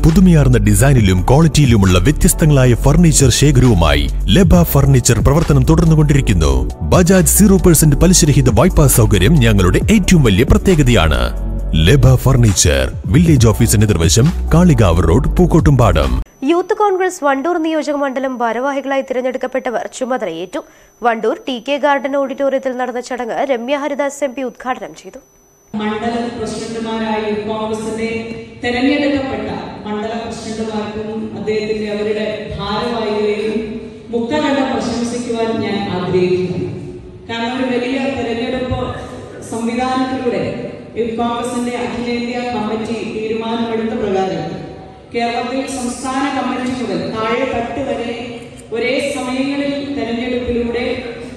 പുതുമയാർന്ന ഡിസൈനിലും ക്വാളിറ്റിയിലുമുള്ള വ്യത്യസ്തങ്ങളായ furniture ശേഖരവുമായി ലെബ furniture പ്രവർത്തനം തുടർന്നുകൊണ്ടിരിക്കുന്നു. ബജാജ് 0% പലിശരഹിത വായ്പാ സൗകര്യം ഞങ്ങളുടെ ഏറ്റവും വലിയ പ്രത്യേകതയാണ്. ലെബ ഫർണിച്ചർ, വില്ലേജ് ഓഫീസിന് എതിർവശം, Kalikavu road, Pookkottumpadam. Youth Congress Wandoor നിയോജക മണ്ഡലം ഭാരവാഹികളായി തിരഞ്ഞെടുക്കപ്പെട്ടവർ ചുമതലയേറ്റു. വണ്ടൂർ TK ഗാർഡൻ ഓഡിറ്റോറിയത്തിൽ നടന്ന ചടങ്ങ് രമ്യ ഹരിദാസ് MP ഉദ്ഘാടനം ചെയ്തു. മണ്ഡലം പ്രസിഡന്റുമാരായി കോൺഗ്രസിന്റെ തെരഞ്ഞെടുക്കപ്പെട്ട മണ്ഡലം പ്രസിഡന്റുമാർക്കും അദ്ദേഹത്തിന്റെ അവരുടെ ഭാരവാഹികളെയും മുക്തകണ്ഠം പ്രശംസിക്കുവാൻ ഞാൻ ആഗ്രഹിക്കുന്നു. കാരണം ഒരു വലിയ തെരഞ്ഞെടുപ്പ് സംവിധാനത്തിലൂടെ കോൺഗ്രസിന്റെ അഖിലേന്ത്യാ കമ്മിറ്റി തീരുമാനമെടുത്ത പ്രകാരം കേരളത്തിൽ സംസ്ഥാന കമ്മിറ്റി മുതൽ താഴെ തട്ട് വരെ ഒരേ സമയങ്ങളിൽ തെരഞ്ഞെടുപ്പിലൂടെ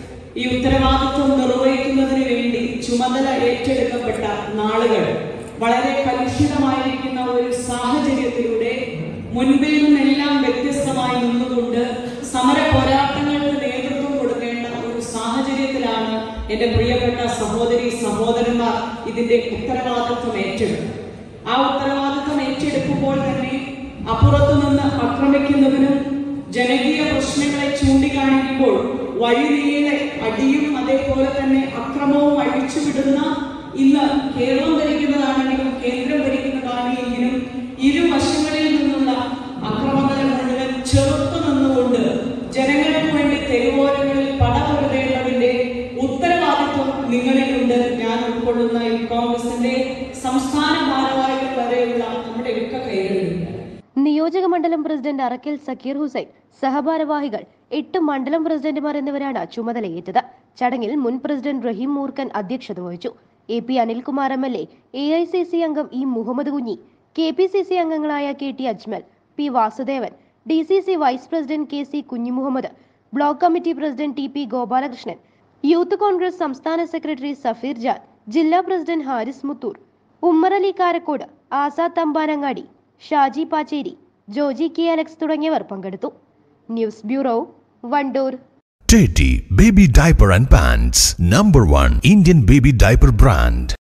ഈ ഉത്തരവാദിത്വം നിർവഹിക്കുന്നതിന് വേണ്ടി ചുമതല ഏറ്റെടുക്കപ്പെട്ട നാളുകൾ വളരെ കലുഷിതമായിരിക്കുന്ന ഒരു സാഹചര്യത്തിലൂടെ മുൻപിൽ നിന്നെല്ലാം വ്യത്യസ്തമായി നിന്നുകൊണ്ട് സമര പോരാട്ടങ്ങൾക്ക് നേതൃത്വം കൊടുക്കേണ്ട ഒരു സാഹചര്യത്തിലാണ് എന്റെ പ്രിയപ്പെട്ട സഹോദരി സഹോദരന്മാർ ഇതിന്റെ ഉത്തരവാദിത്വം ഏറ്റെടുക്കും. ആ ഉത്തരവാദിത്വം ഏറ്റെടുക്കുമ്പോൾ തന്നെ അപ്പുറത്തു നിന്ന് ആക്രമിക്കുന്നതിനും ജനകീയ പ്രശ്നങ്ങളെ ചൂണ്ടിക്കാണിക്കുമ്പോൾ വഴിനീളെ അടിയും അതേപോലെ തന്നെ അക്രമവും അഴിച്ചുവിടുന്ന ഇന്ന് കേരളം ഭരിക്കുന്നതാണെങ്കിലും കേന്ദ്രം ഭരിക്കുന്നതാണെങ്കിലും ഇരുവശങ്ങളിൽ നിന്നുള്ള അക്രമങ്ങളെ മുഴുവൻ ചെറുത്തു നിന്നുകൊണ്ട് ജനങ്ങൾക്ക് വേണ്ടി തെരുവോരങ്ങളിൽ പടപൊരുതേണ്ടതിന്റെ ഉത്തരവാദിത്വം നിങ്ങളിലുണ്ട്. ഞാൻ ഉൾക്കൊള്ളുന്ന ഈ കോൺഗ്രസിന്റെ സംസ്ഥാന ഭാരവാഹികൾ വരെയുള്ള നമ്മുടെ ഒക്കെ കൈകളിലുണ്ട്. നിയോജക മണ്ഡലം പ്രസിഡന്റ് അറക്കൽ സക്കീർ ഹുസൈൻ, സഹഭാരവാഹികൾ, 8 മണ്ഡലം പ്രസിഡന്റുമാർ എന്നിവരാണ് ചുമതലയേറ്റത്. ചടങ്ങിൽ മുൻ പ്രസിഡന്റ് റഹീം മൂർക്കൻ അധ്യക്ഷത വഹിച്ചു. AP അനിൽകുമാർ MLA, AICC അംഗം E മുഹമ്മദ് കുഞ്ഞി, KPCC അംഗങ്ങളായ KT Ajmal, P Vasudevan, DCC vice president KC Kunhimuhammad, block committee president TP Gopalakrishnan, youth Congress സംസ്ഥാന സെക്രട്ടറി സഫീർ ജാൻ, ജില്ലാ president Haris Muthoor, Ummerali Karakode, Azad Thampanangadi, Shaji Pacheri, Joji K Alex തുടങ്ങിയവർ പങ്കെടുത്തു. News bureau, Wandoor. Teddy Baby Diaper and Pants, #1 Indian baby diaper brand.